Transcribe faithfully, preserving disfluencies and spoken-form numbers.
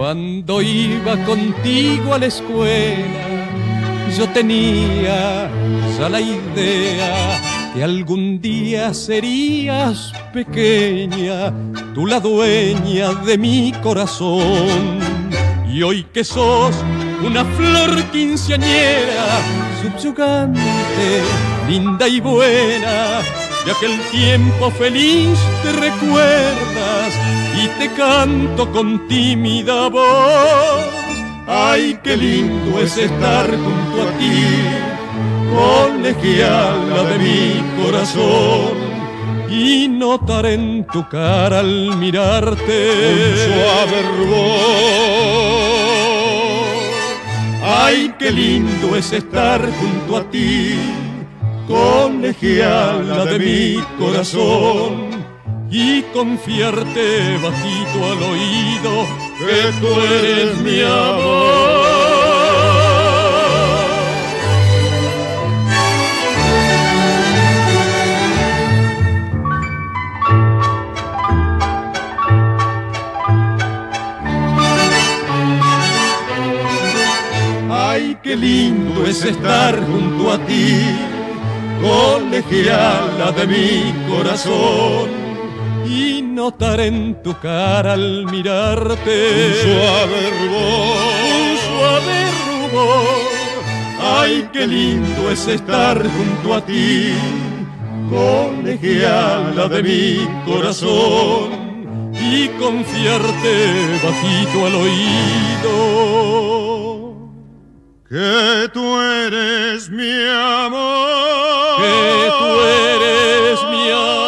Cuando iba contigo a la escuela, yo tenía ya la idea que algún día serías pequeña, tú la dueña de mi corazón. Y hoy que sos una flor quinceañera, subyugante, linda y buena, de aquel tiempo feliz te recuerdas y te canto con tímida voz. Ay, qué lindo es estar junto a ti, colegiala de mi corazón, y notar en tu cara al mirarte un suave rubor. Ay, qué lindo es estar junto a ti, colegiala de mi corazón, y confiarte bajito al oído que tú eres mi amor. Ay, qué lindo es estar junto a ti, colegiala de mi corazón, y notar en tu cara al mirarte un suave rubor, un suave rubor. Ay, qué lindo es estar junto a ti, colegiala de mi corazón, y confiarte bajito al oído que tú eres mi amor, que tú eres mi amor.